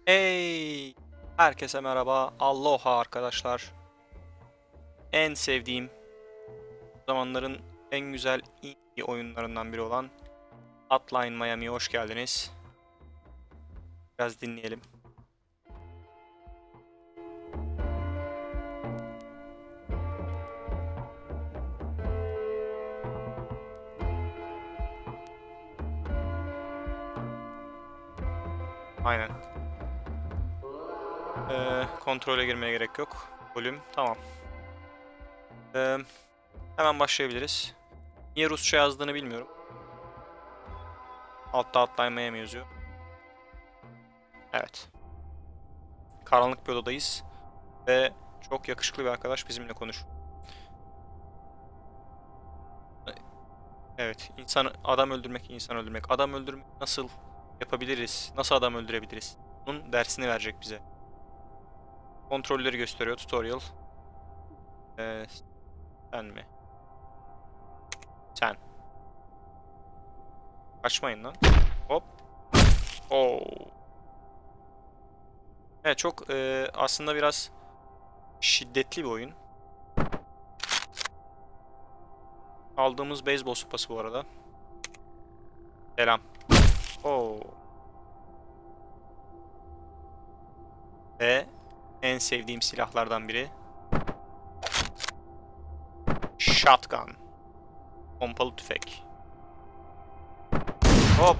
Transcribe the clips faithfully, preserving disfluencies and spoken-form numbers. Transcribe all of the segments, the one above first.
Hey! Herkese merhaba. Aloha arkadaşlar. En sevdiğim zamanların en güzel indie oyunlarından biri olan Hotline Miami'ye hoş geldiniz. Biraz dinleyelim. Aynen. Ee, kontrole girmeye gerek yok. Volüm tamam. Ee, hemen başlayabiliriz. Niye Rusça yazdığını bilmiyorum. Altta Hotline Miami yazıyor. Evet. Karanlık bir odadayız. Ve çok yakışıklı bir arkadaş bizimle konuşuyor. Evet, insan adam öldürmek, insan öldürmek. Adam öldürmek nasıl yapabiliriz? Nasıl adam öldürebiliriz? Bunun dersini verecek bize. Kontrolleri gösteriyor tutorial. Ee, sen mi? Sen. Kaçmayın lan. Hop. Oo. Evet, çok e, aslında biraz şiddetli bir oyun. Aldığımız beyzbol sopası bu arada. Selam. Oo. Ve en sevdiğim silahlardan biri. Shotgun. Pompalı tüfek. Hop.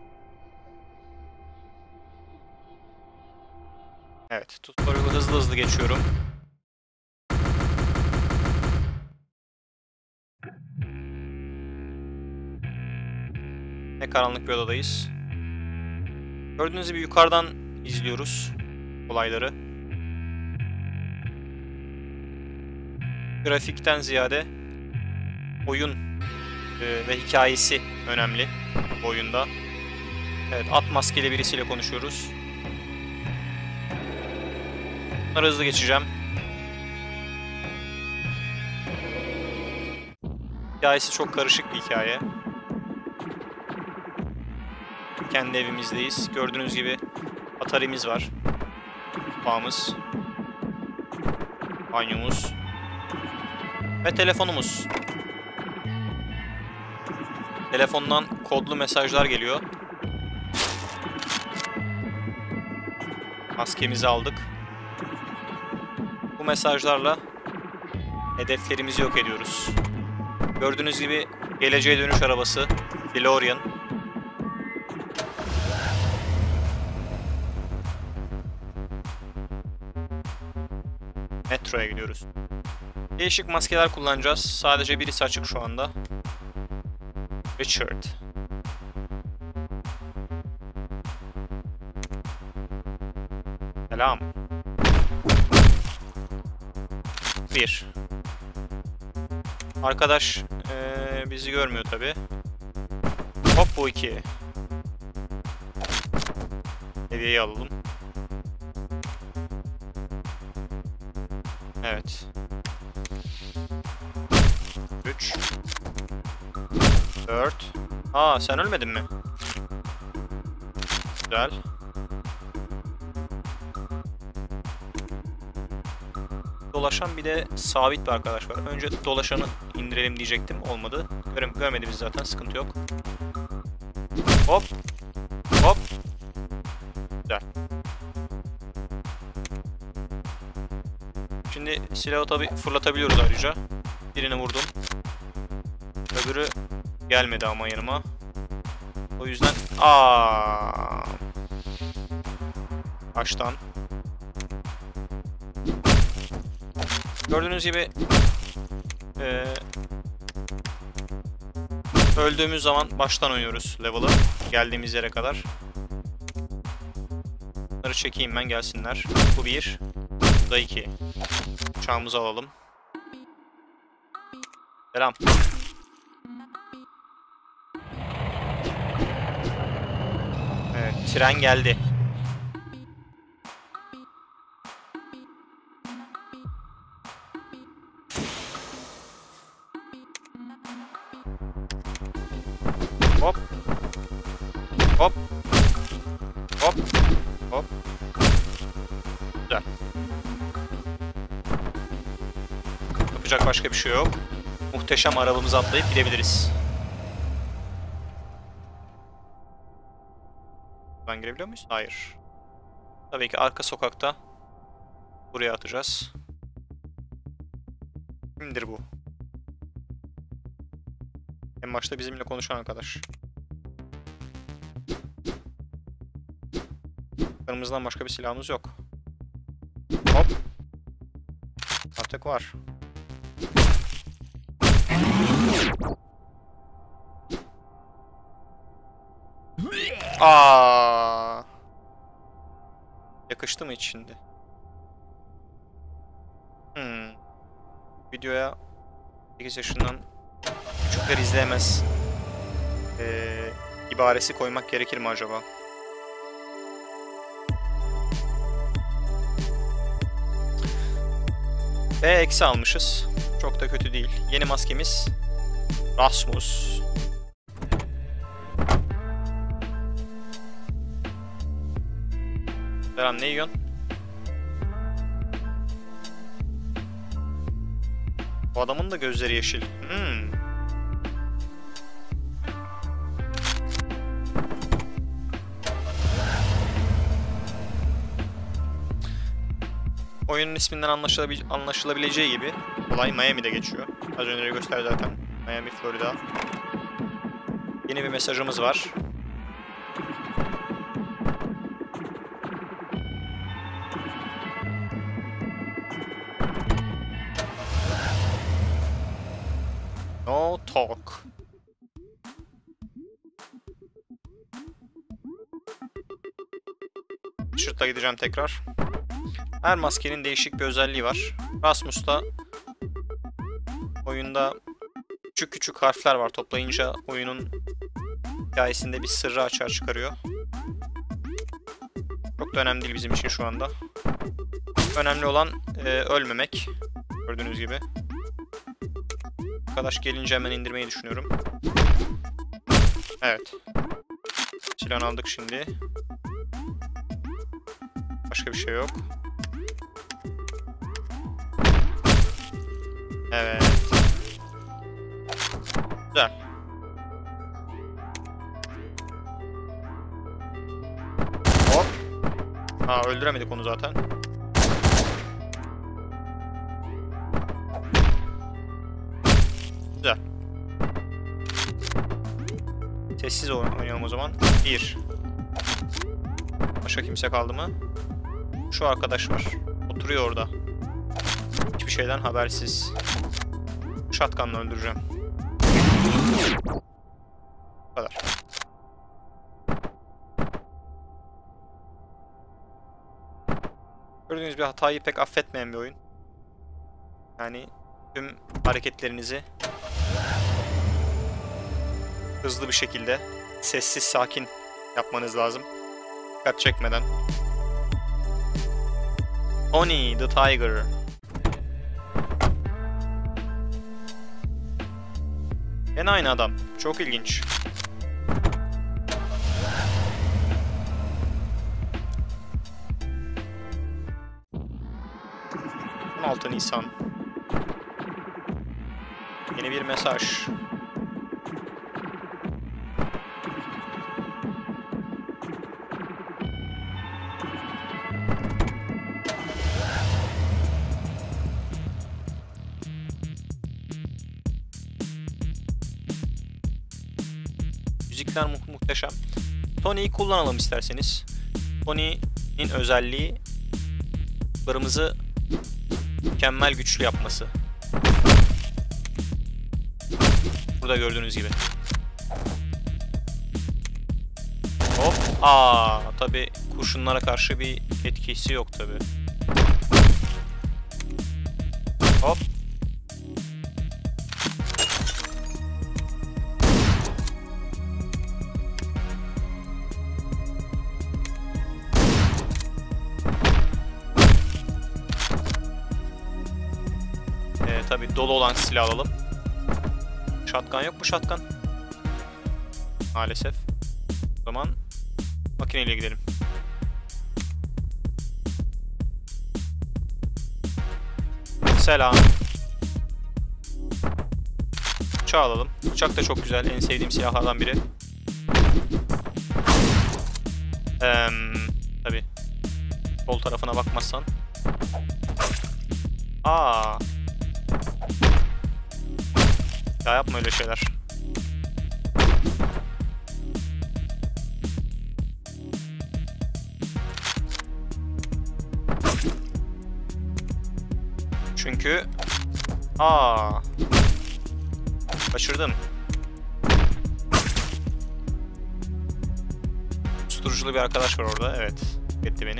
Evet, tutorial'ı hızlı hızlı geçiyorum. Ne karanlık bir odadayız. Gördüğünüz gibi yukarıdan izliyoruz olayları. Grafikten ziyade oyun e, ve hikayesi önemli bu oyunda. Evet, at maskeli birisiyle konuşuyoruz. Bunları hızlı geçeceğim. Hikayesi çok karışık bir hikaye. Kendi evimizdeyiz. Gördüğünüz gibi Atari'miz var. Mutfağımız. Banyomuz. Ve telefonumuz. Telefondan kodlu mesajlar geliyor. Maskemizi aldık. Bu mesajlarla hedeflerimizi yok ediyoruz. Gördüğünüz gibi geleceğe dönüş arabası DeLorean. Metroya gidiyoruz. Değişik maskeler kullanacağız. Sadece birisi açık şu anda. Richard. Selam. Bir. Arkadaş ee, bizi görmüyor tabi. Hop, bu iki. Hediyeyi alalım. Evet. Üç. Dört. Aa, sen ölmedin mi? Güzel. Dolaşan bir de sabit bir arkadaş var. Önce dolaşanı indirelim diyecektim. Olmadı. Görem görmedi bizi zaten. Sıkıntı yok. Hop. Hop. Güzel. Şimdi silahı tabi fırlatabiliyoruz ayrıca. Birini vurdum. Öbürü gelmedi ama yanıma. O yüzden aa. Baştan. Gördüğünüz gibi ee, öldüğümüz zaman baştan oynuyoruz level'ı. Geldiğimiz yere kadar. Bunları çekeyim ben, gelsinler. Bu bir. Bu da iki. Uçağımızı alalım. Selam. Evet, tren geldi. Hop. Hop. Hop. Hop. Güzel. Yapacak başka bir şey yok. Muhteşem arabamızı atlayıp gidebiliriz. Buradan girebiliyor muyuz? Hayır. Tabii ki arka sokakta. Buraya atacağız. Kimdir bu? En başta bizimle konuşan arkadaş. Kırmızıdan başka bir silahımız yok. Hop. Artık var. Aa. Yakıştı mı hiç şimdi? Hmm. Videoya sekiz yaşından küçükler izleyemez ee, ibaresi koymak gerekir mi acaba? B eksi almışız. Çok da kötü değil. Yeni maskemiz Rasmus. Selam, ne yiyorsun? Bu adamın da gözleri yeşil. Hmm. Oyunun isminden anlaşılabil anlaşılabileceği gibi olay Miami'de geçiyor. Az önce gösterdi zaten. Miami, Florida. Yeni bir mesajımız var. No talk. Şırtla gideceğim tekrar. Her maskenin değişik bir özelliği var. Rasmus'ta oyunda küçük küçük harfler var. Toplayınca oyunun hikayesinde bir sırrı açığa çıkarıyor. Çok da önemli değil bizim için şu anda. Önemli olan e, ölmemek. Gördüğünüz gibi. Arkadaş gelince hemen indirmeyi düşünüyorum. Evet. Silahını aldık şimdi. Başka bir şey yok. Evet. Güzel. Hop. Ha, öldüremedik onu zaten. Güzel. Sessiz oynayalım o zaman. Bir. Başka kimse kaldı mı? Şu arkadaş var. Oturuyor orada. Hiçbir şeyden habersiz. Shotgun'la öldüreceğim. Bu kadar. Gördüğünüz gibi hatayı pek affetmeyen bir oyun. Yani tüm hareketlerinizi hızlı bir şekilde, sessiz, sakin yapmanız lazım. Dikkat çekmeden. Tony the Tiger. Yine aynı adam. Çok ilginç. on altı Nisan. Yeni bir mesaj. Müzikler mu muhteşem. Tony'yi kullanalım isterseniz. Tony'nin özelliği barımızı mükemmel güçlü yapması. Burada gördüğünüz gibi. Hop. Aa, tabi kurşunlara karşı bir etkisi yok tabi. Hop. Ee, tabi dolu olan silah alalım. Shotgun yok mu shotgun? Maalesef. O zaman makineyle gidelim. Selam. Bıçağı alalım. Bıçak da çok güzel. En sevdiğim silahlardan biri. Eee tabii. Sol tarafına bakmazsan. Aa. Ya yapma öyle şeyler. Çünkü aa. Kaçırdım. Susturuculu bir arkadaş var orada. Evet. Etti beni.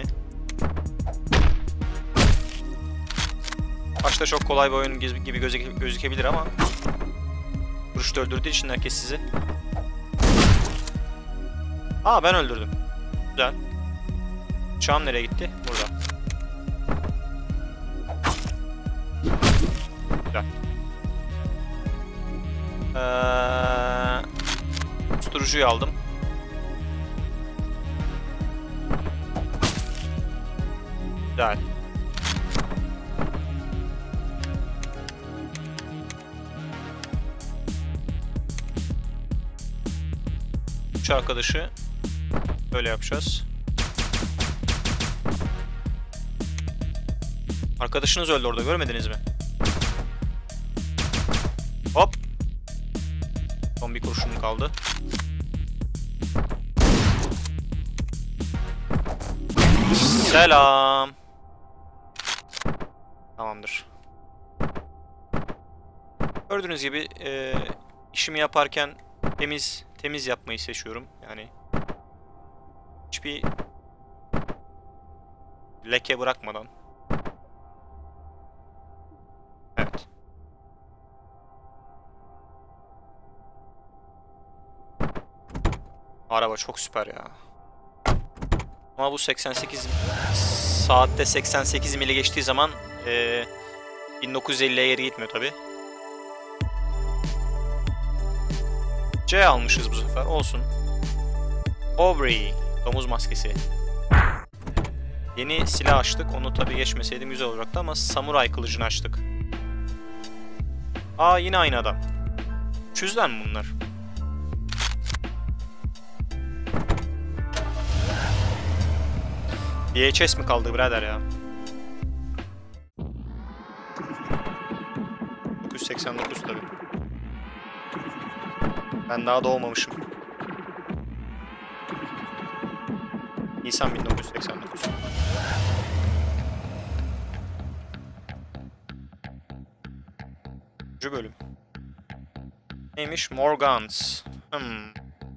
Başta çok kolay bir oyun gibi gözü gözükebilir ama vuruşta öldürdüğü için herkes sizi. Aa, ben öldürdüm. Güzel. Çağım nereye gitti? Burada. Güzel. Ee, susturucuyu aldım. Güzel. Üç arkadaşı böyle yapacağız. Arkadaşınız öldü orada, görmediniz mi? Hop. Son bir kurşunum kaldı. Selam. Tamamdır. Gördüğünüz gibi e, işimi yaparken temiz temiz yapmayı seçiyorum. Yani hiçbir leke bırakmadan. Evet. Araba çok süper ya. Ama bu seksen sekiz saatte seksen sekiz mili geçtiği zaman e, bin dokuz yüz elliye geri gitmiyor tabi. C almışız bu sefer, olsun. Aubrey, domuz maskesi. Yeni silah açtık, onu tabi geçmeseydim güzel olacaktı ama samuray kılıcını açtık. Aa, yine aynı adam. üç yüzden mi bunlar? V H S mi kaldı birader ya? dokuz yüz seksen dokuz tabi. Ben daha doğmamışım. Nisan bin dokuz yüz seksen dokuz. Üçüncü bölüm. Neymiş? More Guns. Hmm.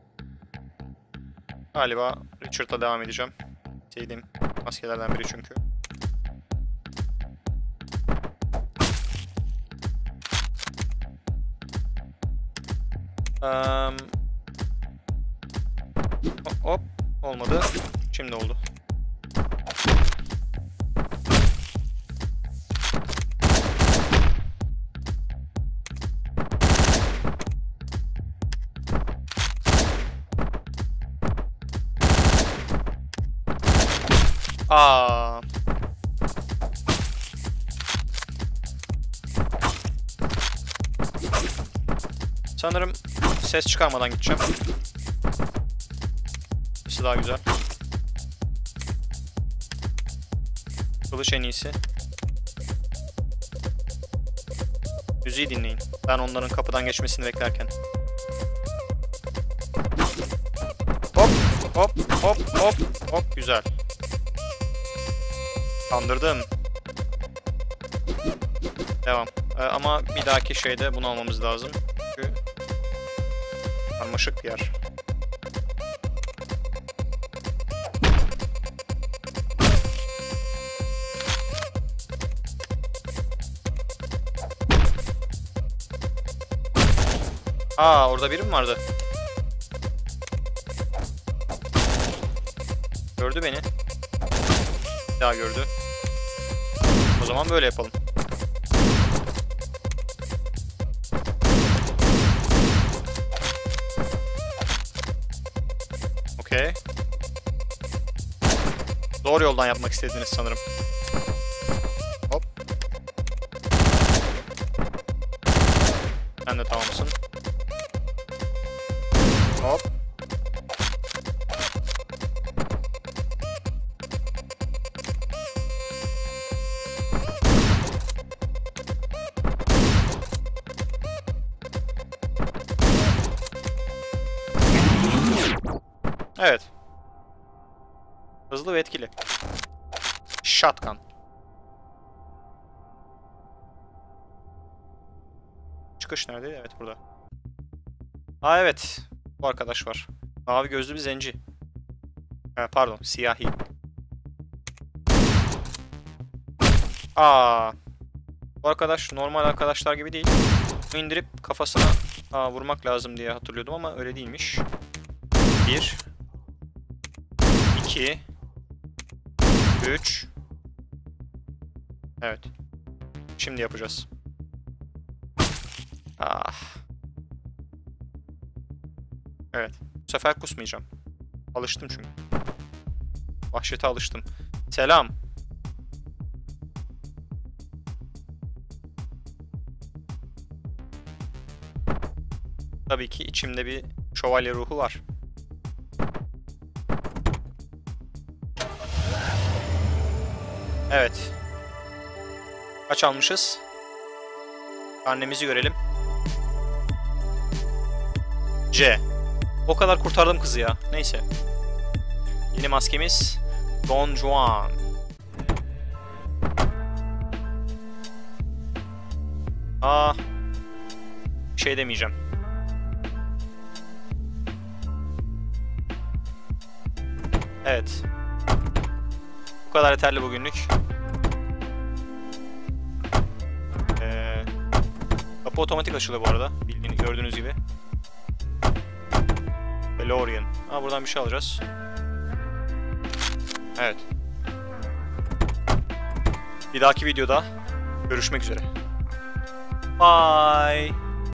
Galiba Richard'la devam edeceğim. Sevdiğim maskelerden biri çünkü. Um, hop, olmadı. Şimdi oldu. Aa. Sanırım ses çıkarmadan gideceğim. Sesi daha güzel. Kılıç en iyisi. Müziği dinleyin. Ben onların kapıdan geçmesini beklerken. Hop hop hop hop hop, güzel. Kandırdım. Devam. Ee, ama bir dahaki şeyde bunu almamız lazım. Çünkü karmaşık bir yer. Aa, orada biri mi vardı? Gördü beni. Bir daha gördü. O zaman böyle yapalım. Okey. Doğru yoldan yapmak istediniz sanırım. Hop. Evet. Hızlı ve etkili. Shotgun. Çıkış neredeydi? Evet, burada. Aa evet. Bu arkadaş var. Mavi gözlü bir zenci. Ha, pardon, siyahi. Aa. Bu arkadaş normal arkadaşlar gibi değil. Bunu indirip kafasına aa, vurmak lazım diye hatırlıyordum ama öyle değilmiş. Bir. İki. Üç. Evet. Şimdi yapacağız. Ah. Evet. Bu sefer kusmayacağım. Alıştım çünkü. Vahşete alıştım. Selam. Tabii ki içimde bir şövalye ruhu var. Evet. Kaç almışız? Annemizi görelim. C. O kadar kurtardım kızı ya. Neyse. Yeni maskemiz Don Juan. Aa. Bir şey demeyeceğim. Evet. Bu kadar yeterli bugünlük. Ee, kapı otomatik açılıyor bu arada. Bildiğiniz, gördüğünüz gibi. DeLorean. Ha, buradan bir şey alacağız. Evet. Bir dahaki videoda görüşmek üzere. Bye.